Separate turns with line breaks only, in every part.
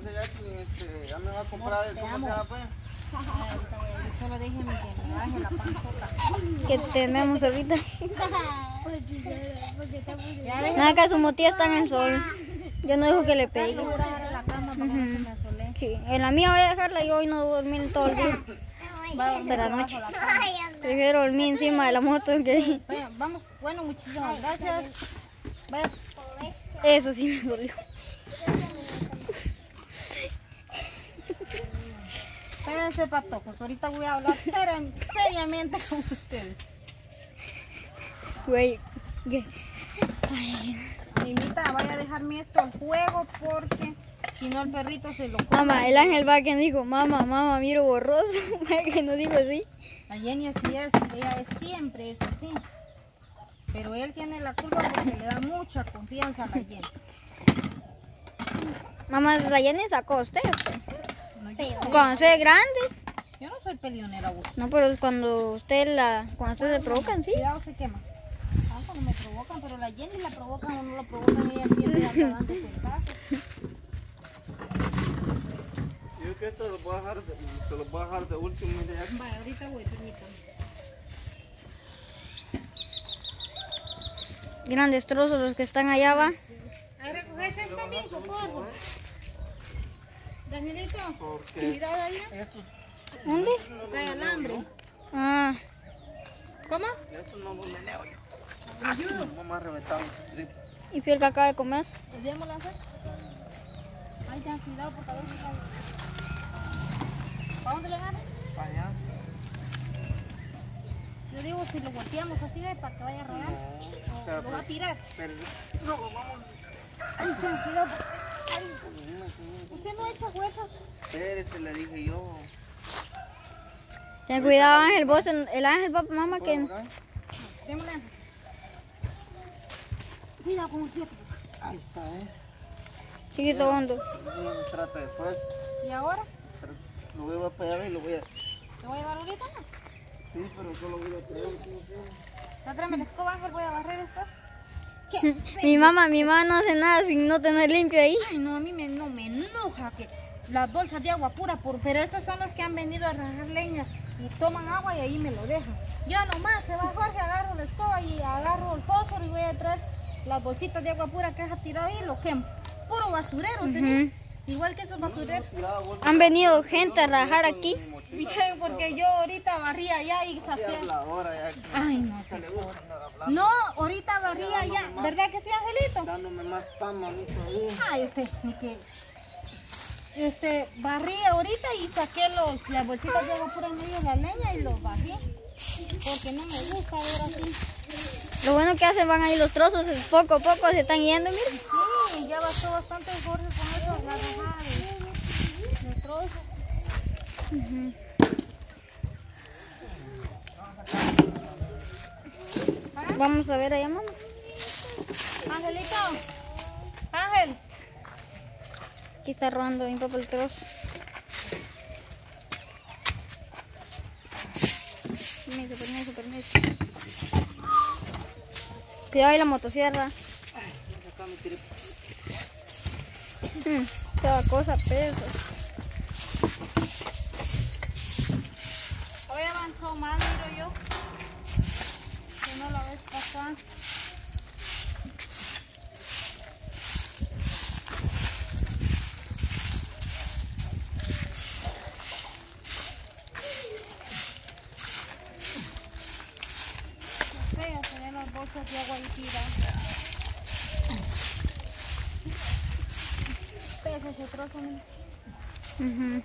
dice Jackie, ya me va a comprar el
te
¿cómo
amo.
se llama, pues?
Ahorita voy a ir, solo déjeme que me baje la panzota.
Que tenemos ahorita.
Ya déjeme.
Nada que su motilla está en el sol. Yo no dejo que le pegue.
Yo voy a dejar en la cama para que no se me asole.
Sí, en la mía voy a dejarla y hoy no dormir todo el día.
Va a dormir
Hasta la
debajo
noche.
de la cama.
Prefiero dormir encima de la moto que...
Vaya, vamos, bueno, muchísimas gracias. Vaya,
Eso sí me dolió.
espérense, patojos. Ahorita voy a hablar seriamente con ustedes.
Güey, ¿qué?
Mimita, vaya a dejarme esto al juego porque si no el perrito se lo come.
Mamá, el ángel va que dijo, mamá, miro borroso. Que no dijo así.
La Jenny así es, ella es siempre es así. Pero él tiene la culpa porque le da mucha confianza a la Jenny.
Mamá, la Jenny sacó a usted.
No, yo,
Cuando sea grande.
yo no soy peleonera, vos.
No, pero es cuando usted se provocan, sí.
Cuidado, se quema. Ah, cuando me provocan, pero la Jenny la provocan o no la provocan, ella siempre anda dando tentazos.
Yo que esto lo voy a dejar de último, mire Jackie.
Vale, ahorita voy, permítame.
Grandes trozos los que están allá va.
Ahí recoges esto también, por favor. Danielito,
Porque
cuidado ahí.
estos,
¿Dónde?
Cae alambre.
Ah,
¿Cómo?
estos no los meneo yo.
Ayudo.
Vamos a reventar un strip.
y fui el que acaba de comer.
¿Démosla hacer? Ay, ten cuidado porque a veces cae. ¿Para dónde le agarra?
Para allá.
Yo digo, si lo volteamos así, ¿ve? Para que vaya a rodar.
No, o sea,
Lo va a tirar.
pero no, vamos.
Ay, ten cuidado. Ay, usted no echa fuerza.
Espérese, le dije yo.
Ten cuidado, Ángel, vos, el Ángel va, mamá, que...
Démosla. Cuidado con el pie.
Ahí está,
Chiquito hondo.
No trata de fuerza.
¿Y ahora?
Pero lo voy a pegar y lo voy a...
¿Te voy a llevar ahorita? No.
Sí, pero solo voy a pegar.
Tráeme la escoba, Ángel, voy a barrer esto.
Mi mamá no hace nada sin no tener limpio ahí.
Ay, no, a mí no me enoja que las bolsas de agua pura, pero estas son las que han venido a rajar leña y toman agua y ahí me lo dejan. Yo nomás, se va Jorge, agarro la escoba y agarro el fósforo y voy a traer las bolsitas de agua pura que deja tirado ahí y lo quemo. Puro basurero, señor. Igual que esos basureros.
Han venido gente a rajar aquí.
Bien, porque yo ahorita barría allá y saqué.
Habladora ya.
Ay, no,
Se le gusta andar hablando.
no, ahorita barría allá. ¿Verdad que sí, Angelito?
Dándome más pan, mamito. Ahí.
Ay, usted, ni que... barrí ahorita y saqué las bolsitas de agua pura en medio de la leña y los bajé. Porque no me gusta ver así.
Lo bueno que hacen van ahí los trozos, poco a poco se están yendo, mira.
Sí, ya bastó bastante Jorge con eso, la rajada de trozos.
Vamos a ver allá, mamá.
Angelito, Ángel.
Aquí está robando mi papá el trozo. Permiso. Cuidado ahí la motosierra. Toda cosa pesa.
Hoy avanzó más, miro yo. Que no la ves pasar. Se ven las bolsas de agua ahí tiradas. Pesa ese trozo, mira.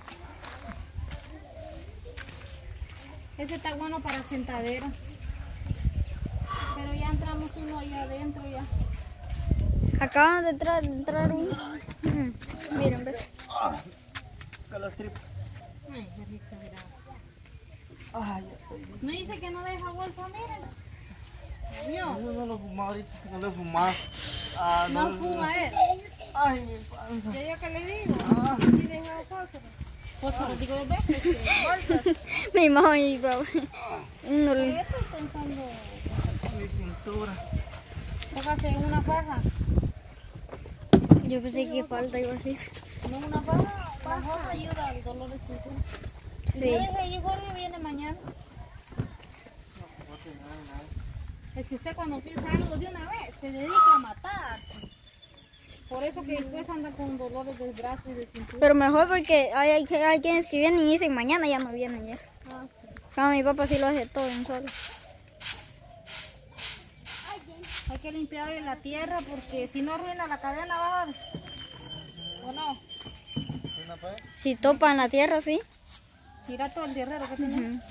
Ese está bueno para sentadero. Pero ya entramos uno allá adentro ya.
Acaban de entrar uno. Miren, ve.
Los trip.
Ay, qué exagerado.
Ay, ya estoy.
No dice que no deja bolsa, miren. ¿Vio?
Yo no lo fumaba ahorita, no lo fumaba. Ah,
No fuma él.
Ay, mi panza.
¿Ya yo qué le digo? Sí deja fósforo. Fósforo, digo, ¿ves? Bolsas.
Mi mamá y mi papá. No
Yo
le...
estoy pensando,
Mi cintura.
póngase en una faja.
Yo pensé que falta iba así.
No, una baja mejor ayuda al dolor de cintura. Si no
Sí.
deja ahí, Jorge viene mañana. Es que usted cuando piensa algo de una vez, se dedica a matar. Por eso que después anda con dolores de brazos y de cintura.
Pero mejor porque hay quienes que vienen y dicen mañana ya no vienen ya.
Ah, sí.
No, mi papá sí lo hace todo en solo.
Hay que limpiarle la tierra porque si no arruina la cadena, va. ¿O no?
Si topan la tierra, sí.
Mira todo el tierrero que tiene.
Ujú.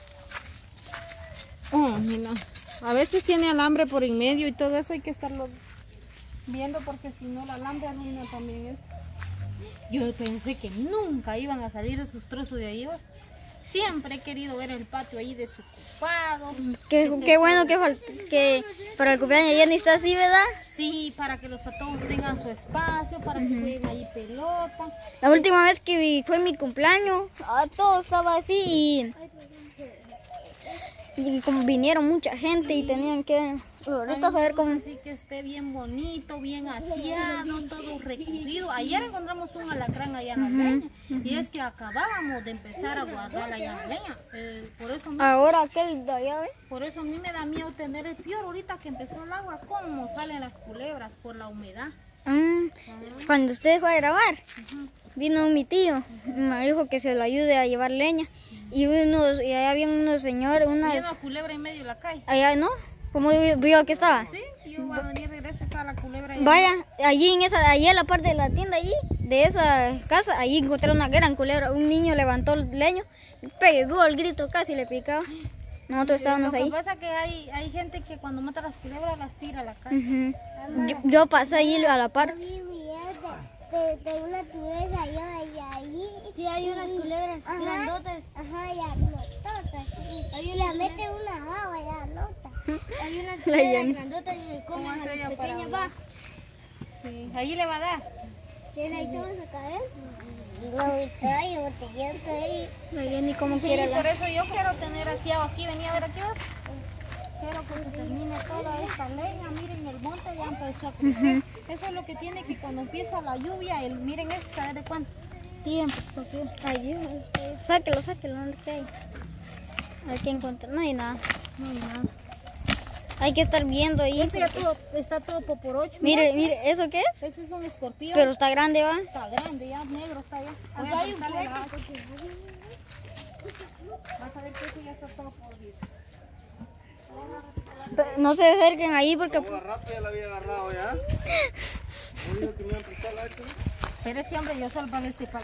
Oh, mira. A veces tiene alambre por en medio y todo eso hay que estarlo viendo porque si no el alambre arruina también eso. Yo pensé que nunca iban a salir esos trozos de ahí. ¿Ves? Siempre he querido ver el patio ahí desocupado.
Qué bueno que para el cumpleaños ya ni está así, ¿verdad?
Sí, para que los patojos tengan su espacio, para que jueguen ahí pelota.
La última vez que fue mi cumpleaños, todo estaba así y como vinieron mucha gente y tenían que ahorita saber cómo.
Así que esté bien bonito, bien aseado, todo recogido. Ayer encontramos un alacrán allá en la leña y es que acabábamos de empezar a guardar allá en la leña.
Ahora aquel de allá, ¿ves?
Por eso a mí me da miedo tener el peor ahorita que empezó el agua, cómo salen las culebras por la humedad.
Cuando usted fue a grabar, vino mi tío, me dijo que se lo ayude a llevar leña y allá había unos señores,
Había una culebra en medio de la calle.
allá, ¿no? ¿Cómo vio que estaba?
Sí, yo cuando venía de regreso estaba la culebra allá.
Vaya, allí en la parte de la tienda allí, de esa casa, allí encontré una gran culebra. Un niño levantó el leño, pegó el grito, casi le picaba. Nosotros estábamos ahí.
Lo que pasa es que hay gente que cuando mata las culebras las tira a la calle.
Ujú. Yo pasé allí a la par.
De una tigresa allí.
Sí, hay unas culebras grandotas.
Ajá, ya nototas. Y la mete en una agua, ya nota.
Hay unas
La
culebras
Yanni.
grandotas y se
¿Cómo
comen a
hace
las
ella para
pequeñas,
hablar?
va.
Sí, ahí le va a dar.
¿Tiene ahí todos a caer?
No estoy, yo estoy.
La Jenny como
Sí,
quiera
por
la.
eso yo quiero tener así aquí. Venía a ver aquí. ¿Ves? Quiero que se termine toda esta leña. Miren, el monte ya empezó a crecer. Eso es lo que tiene que cuando empieza la lluvia, miren eso, ¿sabe de cuánto tiempo?
Ay, Dios. Sáquelo, no le cae. Hay que encontrar, no hay nada.
No hay nada.
Hay que estar viendo ahí.
Este ya está todo poporocho.
Mire, ¿eso qué es?
Ese es un escorpión.
Pero está grande, ¿va?
Está grande, ya negro está ya. Voy
Acá
a
hay un
quitarle la
hueco.
hoja. Vas a ver que ese ya está todo podrido.
No se acerquen ahí porque
Agua rápida ya la había agarrado ya. ¿No dijo que me iba a prestar la hacha?
Pero ese hombre yo solo para este papá.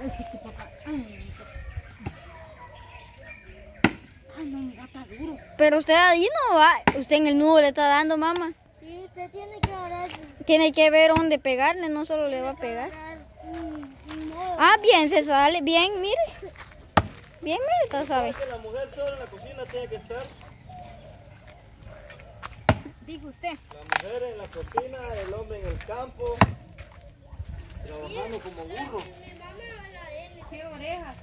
Ay, no, mira, está duro.
pero usted allí no va, usted en el nudo le está dando, mamá.
Sí, usted tiene que agarrar
Tiene que ver dónde pegarle, no solo le va a pegar.
un modo.
Ah, bien, se sale, bien, mire. Bien, mire, usted sabe.
Que la mujer sola en la cocina tiene que estar.
Dijo usted.
La mujer en la cocina, el hombre en el campo. Trabajando como burro.
Qué orejas.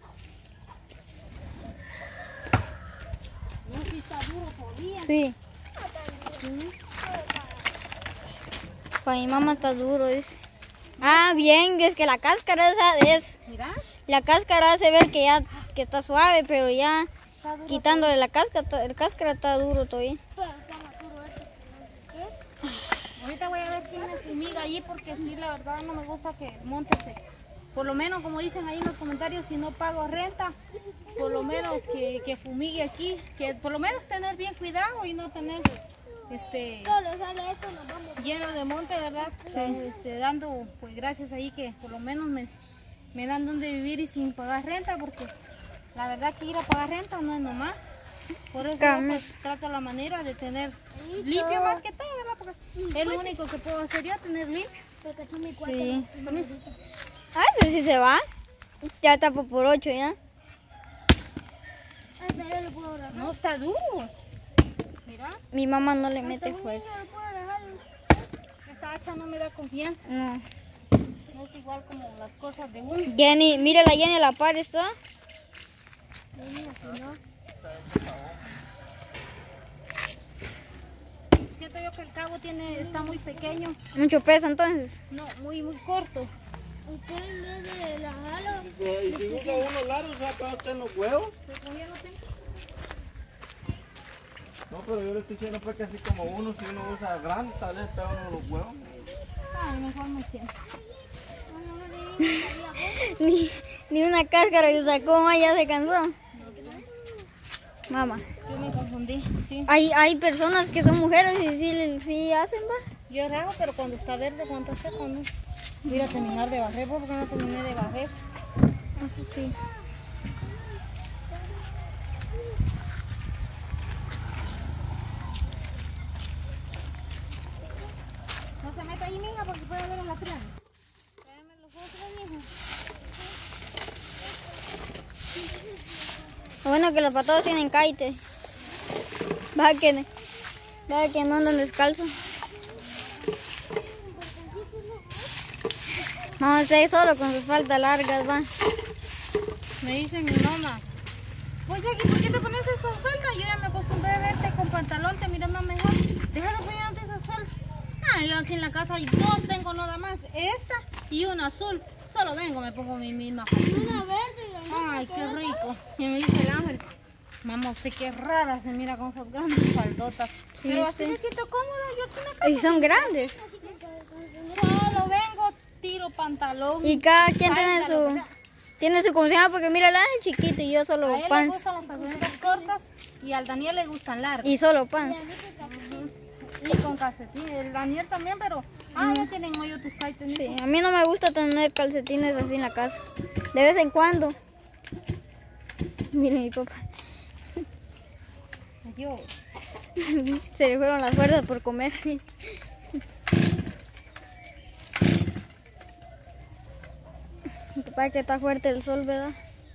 No, sí está duro todavía.
Sí. Para mi mamá está duro, dice. Ah, bien, es que la cáscara esa es.
Mira,
La cáscara hace ver que ya que está suave, pero ya
está duro.
quitándole la cáscara está duro todavía.
Ahorita voy a ver quién me fumiga allí porque sí, la verdad no me gusta que monte por lo menos, como dicen ahí en los comentarios, si no pago renta, por lo menos que fumigue aquí, que por lo menos tener bien cuidado y no tener
Solo sale esto, nos vamos.
lleno de monte, ¿verdad? Dando, pues gracias ahí que por lo menos me dan donde vivir y sin pagar renta, porque la verdad que ir a pagar renta no es nomás. Por eso yo, pues, trato la manera de tener limpio más que todo, ¿verdad? Porque es lo único que puedo hacer yo, tener limpio.
Porque tú mi cuarto.
Sí. Ah, ese sí se va. Ya está por 8 ya.
Hasta yo le puedo agarrar.
No, está duro. Mira,
Mi mamá no le mete fuerza.
Le puedo agarrar.
esta hacha no me da confianza.
No.
No es igual como las cosas de uno.
Jenny, mira la Jenny a la par está.
siento yo que el cabo está muy pequeño.
Mucho peso entonces.
No, muy corto.
Usted en vez de la jalo,
Y si usa uno largo, ¿se va a pegar usted en los huevos?
Pues yo no tengo.
No, pero yo le estoy diciendo pues que así como uno, si uno usa grande, tal vez pega uno los huevos.
Ay, mejor me siento.
Ni una cáscara que sacó, ya se cansó. Mamá.
Yo me confundí, sí.
Hay personas que son mujeres y sí hacen, va.
Yo rajo, pero cuando está verde, cuando está seco, no. Voy a terminar de barrer, porque no terminé de barrer.
Eso sí.
No se meta ahí, mija, porque puede ver en la crema. Tráeme los otros, mija.
Lo bueno que los patados tienen caite. Baja que no andan descalzo. Vamos a ir solo con sus faldas largas, va.
Me dice mi mamá, oye, ¿por qué te pones esas faldas? Yo ya me acostumbré a verte con pantalón, te miro más mejor. Déjalo ponerte esas faldas. Ah, yo aquí en la casa hay dos, tengo nada más. Esta y una azul. Solo vengo, me pongo mi misma.
una verde.
Ay, qué rico. Y me dice el Ángel, mamá, usted qué rara se mira con esas grandes faldotas.
Sí,
Pero así
sí.
me siento cómoda yo aquí en la casa.
Y son grandes.
Solo vengo, tiro pantalón.
Y cada quien tiene
falda, lo que sea.
tiene su consigna porque mira, el Ángel chiquito y yo solo
A él le
pants.
gustan las pantalones cortas y al Daniel le gustan largas.
Y solo pants.
Y con calcetines. El Daniel también, pero... Ah, ya tienen hoyo tus caites. ¿no?
Sí, a mí no me gusta tener calcetines así en la casa. De vez en cuando. Miren mi papá.
Adiós.
Se le fueron las fuerzas por comer. Mi papá que está fuerte el sol, ¿verdad?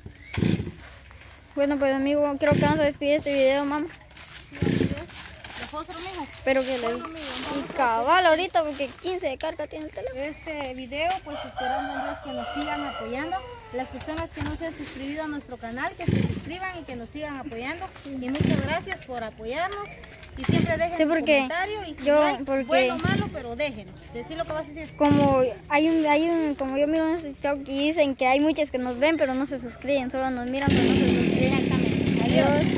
Bueno, pues amigo, creo que vamos a despedir este video, mamá.
Los otros mismos.
Espero que les... Y cabal ahorita porque 15 de carga tiene el teléfono.
Este video, pues esperando en Dios que nos sigan apoyando. Las personas que no se han suscrito a nuestro canal, que se suscriban y que nos sigan apoyando. Y muchas gracias por apoyarnos. Y siempre dejen
Sí,
su
porque
comentario y su
yo-
like,
porque-
bueno o malo, pero déjenlo. Decir lo que vas a decir.
Como como yo miro en ese TikTok y dicen que hay muchas que nos ven pero no se suscriben, solo nos miran pero no se suscriben.
Exactamente. Adiós.
Adiós.